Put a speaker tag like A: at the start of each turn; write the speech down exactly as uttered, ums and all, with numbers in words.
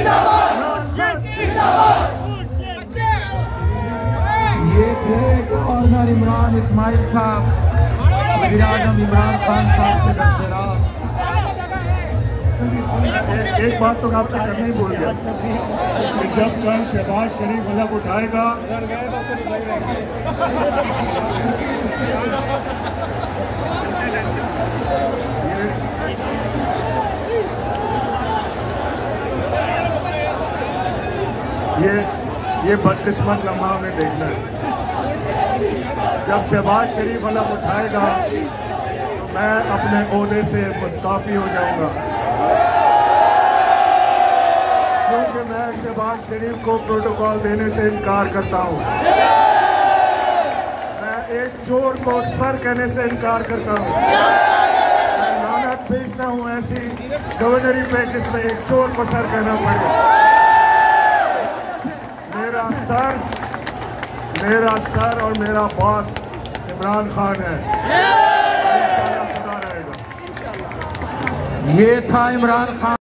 A: ये थे गवर्नर इमरान इस्माइल साहब, वज़ीर आज़म इमरान खान साहब के दस्तराज।
B: एक बात तो मैं आपसे करना ही भूल गया कि जब कल शहबाज शरीफ अलग उठाएगा ये ये बदकिस्मत लम्हा हमें देखना है। जब शहबाज शरीफ अलग उठाएगा तो मैं अपने ओहदे से मुस्ताफी हो जाऊंगा, क्योंकि मैं शहबाज शरीफ को प्रोटोकॉल देने से इनकार करता हूं। मैं एक चोर को सर कहने से इनकार करता हूं। मैं लानत भेजता हूं ऐसी गवर्नरी पे जिसमें एक चोर को सर कहना पड़े। मेरा सर मेरा सर और मेरा बॉस इमरान खान है। इंशाअल्लाह सदा रहेगा।
A: ये था इमरान खान।